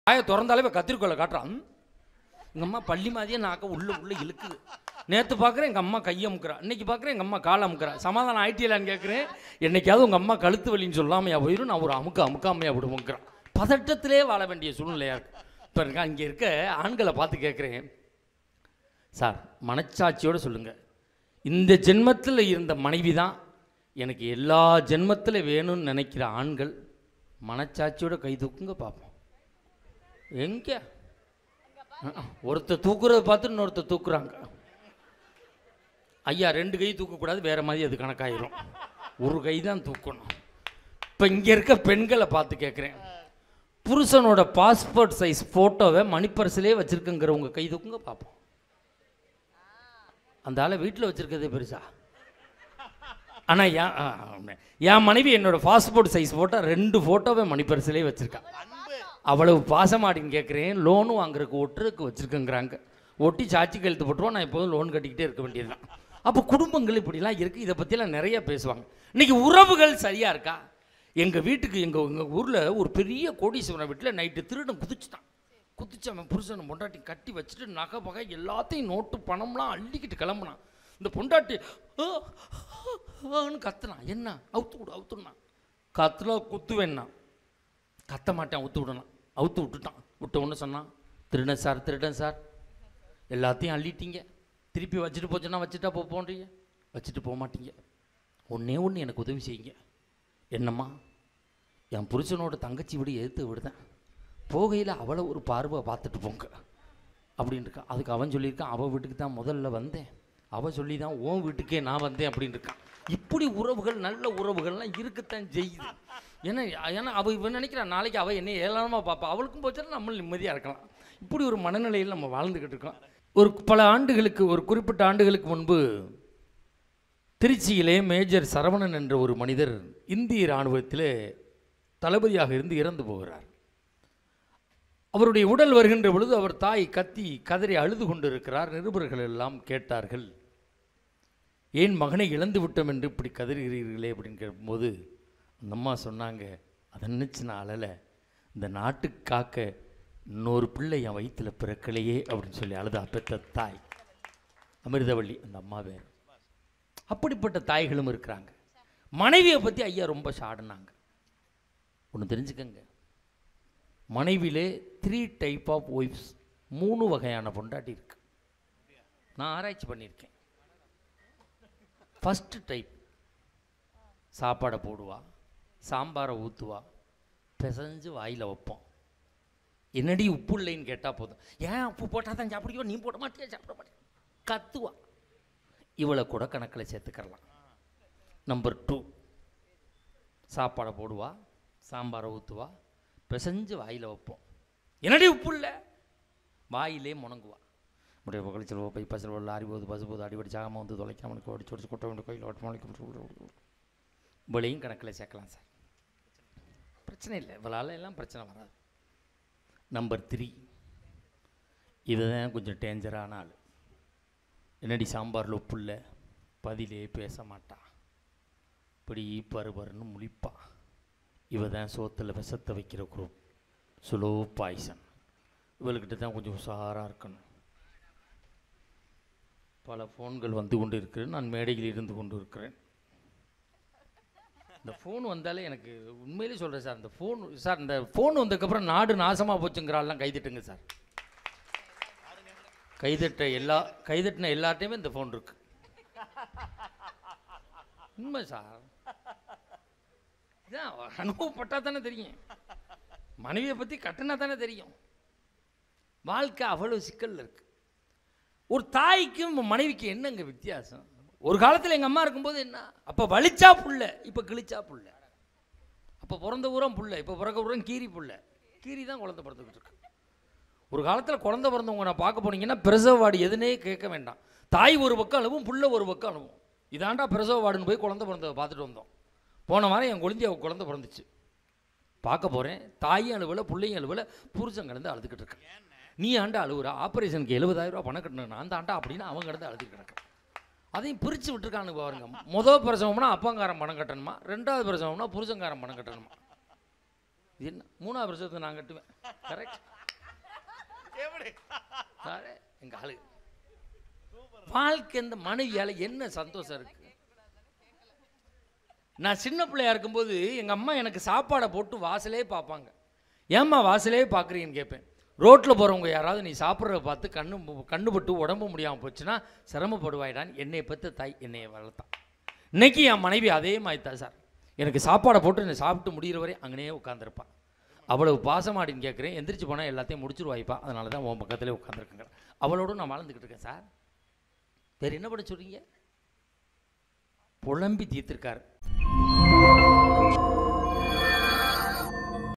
வாயை திறந்தாலே கத்திரிக்கோளை காட்டுறான். எங்கள் அம்மா பள்ளி மாதிரியே நாக்க உள்ள இழுக்குது. நேற்று பார்க்குறேன் எங்கள் அம்மா கையை அமுக்கிறா, இன்னைக்கு பார்க்குறேன் எங்கள் அம்மா காலை அமுக்கிறா. சமாதானம் ஆயிட்டியலான்னு கேட்குறேன். என்னைக்காவது உங்கள் அம்மா கழுத்து வலின்னு சொல்லாமையா போயிடும், நான் ஒரு அமுக்காமையா விடுவோங்கிறான். பதட்டத்திலே வாழ வேண்டிய சூழ்நிலையாக இருக்கு. இப்போ இருக்கா இங்கே இருக்க ஆண்களை பார்த்து கேட்குறேன், சார் மனச்சாட்சியோடு சொல்லுங்கள், இந்த ஜென்மத்தில் இருந்த மனைவி தான் எனக்கு எல்லா ஜென்மத்தில் வேணும்னு நினைக்கிற ஆண்கள் மனச்சாட்சியோட கை தூக்குங்க பார்ப்போம். எங்கே ஒருத்தர் தூக்குறத பார்த்து இன்னொருத்தர் தூக்குறாங்க. ஐயா 2 கை தூக்கக்கூடாது, வேறு மாதிரி அது கணக்காயிரும். ஒரு கை தான் தூக்கணும். இப்போ இங்கே இருக்க பெண்களை பார்த்து கேட்குறேன், புருஷனோட பாஸ்போர்ட் சைஸ் ஃபோட்டோவை மணிப்பரிசிலே வச்சுருக்குங்கிறவங்க கை தூக்குங்க பார்ப்போம். அந்த ஆளை வீட்டில் வச்சுருக்கிறதே பெருசா. ஆனால் என் மனைவி என்னோட பாஸ்போர்ட் சைஸ் ஃபோட்டோ 2 ஃபோட்டோவை மணிப்பரிசிலே வச்சுருக்கா. அவ்வளவு பாசமாடின்னு கேட்குறேன். லோனு வாங்குறதுக்கு ஒட்டுறதுக்கு வச்சுருக்குங்கிறாங்க. ஒட்டி சாட்சி கழுத்து போட்டுருவோம், நான் எப்போதும் லோன் கட்டிக்கிட்டே இருக்க வேண்டியது தான். அப்போ குடும்பங்கள் இப்படிலாம் இருக்குது. இதை பற்றிலாம் நிறையா பேசுவாங்க. இன்றைக்கி உறவுகள் சரியாக இருக்கா? எங்கள் வீட்டுக்கு எங்கள் ஊரில் ஒரு பெரிய கோடீஸ்வரன் வீட்டில் நைட்டு திருடன் குதிச்சு அவன் புருஷனை பொண்டாட்டி கட்டி வச்சுட்டு நகை பகை எல்லாத்தையும் நோட்டு பணம்லாம் அள்ளிக்கிட்டு கிளம்புனான். இந்த பொண்டாட்டி கத்துனான். என்ன அவுத்துனா கத்துல குத்துவேன்னா கத்த மாட்டேன், அவுத்து விட்டுட்டான். விட்ட ஒன்று சொன்னான், திருடன் சார் எல்லாத்தையும் அள்ளிட்டீங்க, திருப்பி வச்சுட்டு போச்சுன்னா வச்சுட்டா போன்றீங்க, வச்சுட்டு போக மாட்டீங்க. ஒன்று எனக்கு உதவி செய்யுங்க. என்னம்மா? என் புருஷனோட தங்கச்சி விட எதிர்த்து விடுதேன், போகையில் அவளை ஒரு பார்வை பார்த்துட்டு போங்க அப்படின்னு இருக்கா. அதுக்கு அவன் சொல்லியிருக்கான், அவள் வீட்டுக்கு தான் முதல்ல வந்தேன், அவள் சொல்லி தான் உன் வீட்டுக்கே நான் வந்தேன் அப்படின்னு இருக்கான். இப்படி உறவுகள், நல்ல உறவுகள்லாம் இருக்கத்தான் செய்யுது. ஏன்னா அவள் இவன் நினைக்கிறான் நாளைக்கு அவள் என்ன ஏளனமாக பார்ப்பா, அவளுக்கும் போச்சுன்னா நம்ம நிம்மதியாக இருக்கலாம். இப்படி ஒரு மனநிலையில் நம்ம வாழ்ந்துக்கிட்டு இருக்கோம். பல ஆண்டுகளுக்கு, ஒரு குறிப்பிட்ட ஆண்டுகளுக்கு முன்பு திருச்சியிலே மேஜர் சரவணன் என்ற ஒரு மனிதர் இந்திய இராணுவத்தில் தளபதியாக இருந்து இறந்து போகிறார். அவருடைய உடல் வருகின்ற பொழுது அவர் தாய் கதறி அழுது கொண்டு இருக்கிறார். நிருபர்கள் எல்லாம் கேட்டார்கள், ஏன் மகனை இழந்து விட்டோம் என்று இப்படி கதறுகிறீர்களே அப்படின்னு கேட்கும்போது அந்த அம்மா சொன்னாங்க, அதை நினச்சி நான் அழலை, இந்த நாட்டுக்கு காக்க இன்னொரு பிள்ளை என் வயிற்றில் பிறக்கலையே அப்படின்னு சொல்லி அழுதா பெற்ற தாய் அமிர்தவள்ளி அந்த அம்மா வேறு. அப்படிப்பட்ட தாய்களும் இருக்கிறாங்க. மனைவியை பற்றி ஐயா ரொம்ப சாடினாங்க. ஒன்று தெரிஞ்சுக்கங்க, மனைவியிலே 3 டைப் ஆஃப் ஒய்ஃப்ஸ், 3 வகையான பொண்டாட்டி இருக்கு. நான் ஆராய்ச்சி பண்ணியிருக்கேன். ஃபஸ்ட்டு டைப் சாப்பாடை போடுவா, சாம்பாரை ஊற்றுவா, பிசைஞ்சு வாயில் வைப்போம். என்னடி உப்பு இல்லைன்னு கேட்டால் போதும், ஏன் உப்பு போட்டால் தான் சாப்பிடுவா, நீ போட மாட்டியா, சாப்பிட மாட்டியா, கத்துவா. இவளை கூட கணக்கில் சேர்த்துக்கலாம். நம்பர் 2, சாப்பாடை போடுவா, சாம்பாரை ஊற்றுவா, பிசைஞ்சு வாயில் வைப்போம். என்னடி உப்பு இல்லை, வாயிலே முணங்குவா. முடிய பக்கத்தில் பை பசல் லாரி போது பசு போது அடிபடி சாகாமல் வந்து தொலைக்காமனுக்கு ஓடிச்சு ஓடிச்சு கொட்ட வேண்டிய கோயில் ஓட்ட மலைக்கு இவளையும் கணக்கில் சேர்க்கலாம் சார், பிரச்சனை இல்லை, இவளால் எல்லாம் பிரச்சனை வராது. நம்பர் 3, இதுதான் கொஞ்சம் டேஞ்சரான ஆள். என்னடி சாம்பாரில் உப்பு இல்லை, பதிலே பேச மாட்டா, இப்படி பருன்னு முழிப்பா. இவ தான் சோத்தில் விஷத்தை வைக்கிற குரூப், ஸ்லோ பாய்சன். இவள்கிட்ட தான் கொஞ்சம் உஷாராக இருக்கணும். பல ஃபோன்கள் வந்து கொண்டு இருக்கிறேன், நான் மேடையில் இருந்து கொண்டு இருக்கிறேன். இந்த ஃபோன் வந்தாலே எனக்கு உண்மையிலே சொல்கிறேன் சார், இந்த ஃபோன் வந்ததுக்கப்புறம் நாடு நாசமாக போச்சுங்கிறாலாம் கைதட்டுங்க சார். கைதட்டின எல்லார்ட்டையுமே இந்த ஃபோன் இருக்கு. உண்மை சார், இதான் அனுபவப்பட்டால் தானே தெரியும். மனைவியை பற்றி கட்டினா தானே தெரியும். வாழ்க்கை அவ்வளோ சிக்கலில் இருக்குது. ஒரு தாய்க்கும் மனைவிக்கு என்னங்க வித்தியாசம்? ஒரு காலத்தில் எங்கள் அம்மா இருக்கும்போது என்ன, அப்போ வலிச்சா புள்ள, இப்போ கிழிச்சா புள்ள. அப்போ பிறந்த ஊரம் புள்ள, இப்போ பிறக்க ஊரம் கீரி புள்ள. கீரி தான் குழந்தை பிறந்துக்கிட்டு இருக்கு. ஒரு காலத்தில் குழந்தை பிறந்தவங்க நான் பார்க்க போனீங்கன்னா பிரசவ வார்டு எதுனே கேட்க வேண்டாம், தாய் ஒரு பக்கம் அழுவும், புள்ள ஒரு பக்கம் அழுவும். இதாண்டா பிரசவ வார்டுன்னு போய் குழந்தை பிறந்ததை பார்த்துட்டு வந்தோம். போன வாரம் என் குழந்தை பிறந்துச்சு, பார்க்க போகிறேன். தாயும் அழுவலை, பிள்ளையும் அழுவலை, புருஷன் கிடந்து அழுதுகிட்டு இருக்கேன். நீ ஆண்டா அழுவுறா, ஆப்ரேஷனுக்கு 70,000 ரூபா பணம் கட்டணும், நான் தாண்டா அப்படின்னு அவங்க கிடந்து அழுதுகிட்டு கிடக்கு. அதையும் பிரித்து விட்டுருக்கானு பாருங்க. முதல் பிரசவம்னா அப்பாங்காரன் பணம் கட்டணுமா, 2வது பிரசவம்னா புருஷங்காரன் பணம் கட்டணுமா, இது என்ன 3வது பிரசவத்தை நான் கட்டுவேன். கரெக்ட். எங்க ஆளு வாழ்க்கை இந்த மனைவியால என்ன சந்தோஷம் இருக்கு. நான் சின்ன பிள்ளையா இருக்கும்போது எங்க அம்மா எனக்கு சாப்பாடை போட்டு வாசலே பார்ப்பாங்க. ஏம்மா வாசலே பார்க்குறீங்கன்னு கேட்பேன். ரோட்டில் போகிறவங்க யாராவது நீ சாப்பிட்றத பார்த்து கண்ணுபட்டு உடம்பு முடியாமல் போச்சுன்னா சிரமப்படுவாயிடான்னு என்னை பற்ற தாய் என்னையை வளர்த்தான். இன்னைக்கு என் மனைவி அதே மாதிரி தான் சார். எனக்கு சாப்பாடை போட்டு என்னை சாப்பிட்டு முடிகிற வரை அங்கேயே உட்காந்துருப்பான். அவ்வளவு பாசமாடின்னு கேட்குறேன். எந்திரிச்சு போனால் எல்லாத்தையும் முடிச்சுருவாய்ப்பா, அதனால தான் உன் பக்கத்துலேயே உட்காந்துருக்குங்க. அவளோடு நான் வாழ்ந்துக்கிட்டு இருக்கேன் சார். வேறு என்ன பண்ண சொல்கிறீங்க? புலம்பி தீர்த்திருக்காரு.